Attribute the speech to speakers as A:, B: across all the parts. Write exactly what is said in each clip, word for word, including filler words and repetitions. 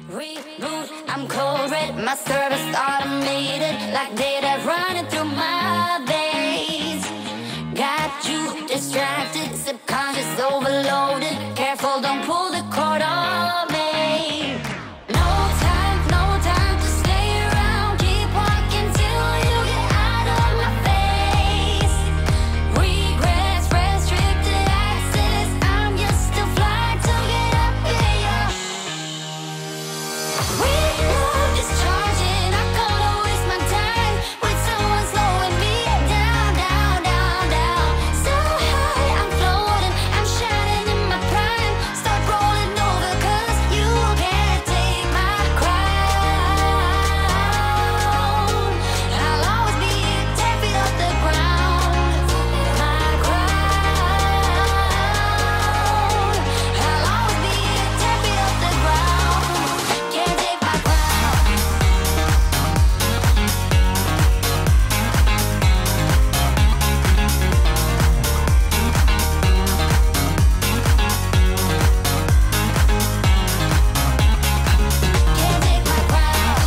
A: Reboot, I'm cold red, my service automated, like data running through my veins. Got you distracted, subconscious overloaded. Careful, don't pull the cord on me. No time, no time to stay around. Keep walking till you get out of my face. Regrets, restricted access. I'm just a fly to get up in ya. We love discharging. I can't waste my time with someone slowing me down, down, down, down. So high, I'm floating, I'm shining in my prime. Start rolling over 'cause you can't take my crown. I'll always be ten feet off the ground. My crown. I'll always be ten feet off the ground. Can't take my crown. Can't take my crown.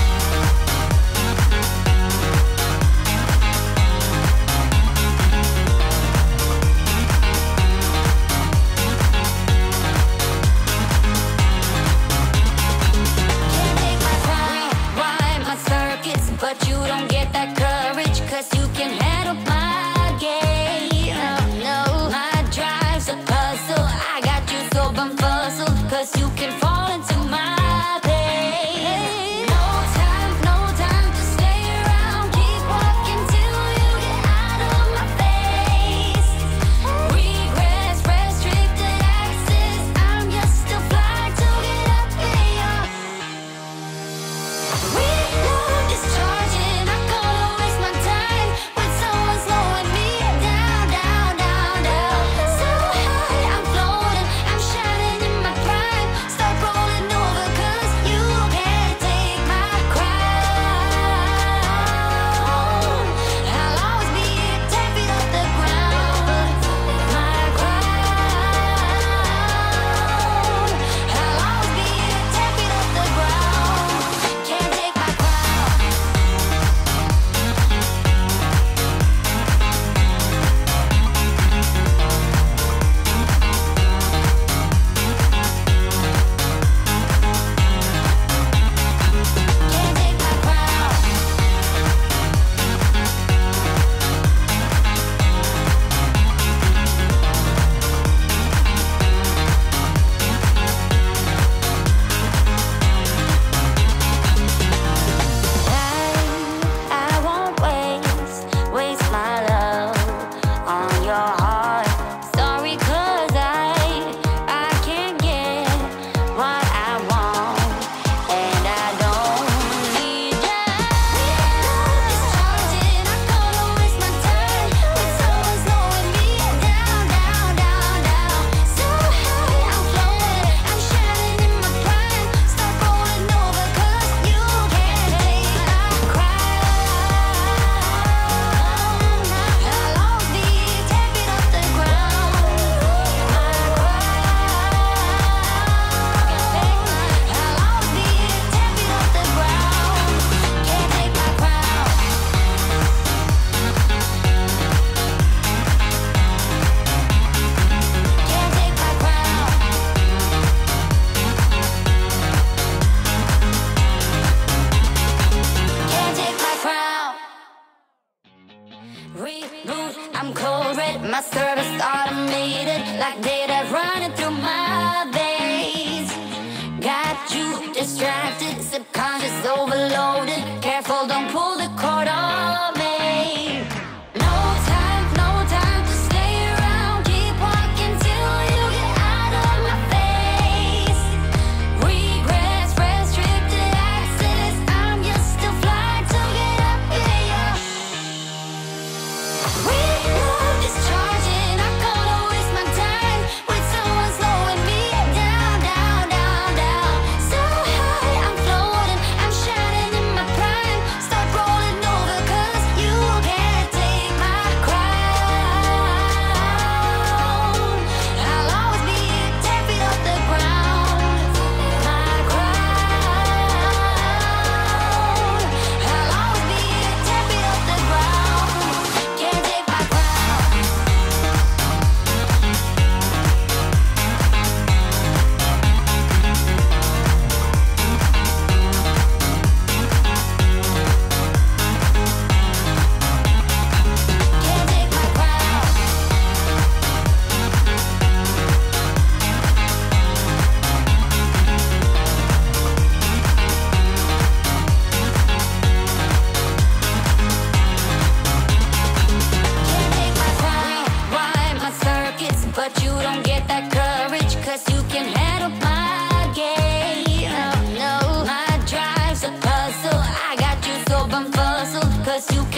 A: Can't take my crown. Rewind my circuits, but you don't get that courage, 'cause you can handle my game. No, my drive's a puzzle. I got you so bumfuzzled, 'cause you can fall into my pain. No time, no time to stay around. Keep walking till you get out of my face. Regrets, restricted access. I'm just a fly to get up in ya. We love discharging. I can't waste my time with someone slowing me down, down, down, down. So high, I'm floating, I'm shining in my prime. Start rolling over 'cause you can't take my crown. I'll always be ten feet off the ground. My crown. I'll always be ten feet off the ground. Can't take my crown. Can't take my crown. I, I won't waste, waste my love on your heart. Sorry 'cause I, I can't get what I want, and I don't need ya. Discharging, I can't waste my time with someone slowing me down, down, down, down. So high, I'm floating, I'm shining in my prime. Start rolling over 'cause you can't take my crown. I'll always be ten feet off the ground. My crown. I'll always be ten feet off the ground. Can't take my crown. Can't take my crown. Can't take my crown. Reboot, I'm cold red, my service automated, like data running through my veins. Got you distracted, subconscious overloaded. Careful, don't pull the cord on me. No time, no time to stay around. Keep walking till you get out of my face. Regrets, restricted access. I'm just a fly to get up in ya. We love discharging. I can't waste my time with someone slowing me down, down, down, down. So high, I'm cause you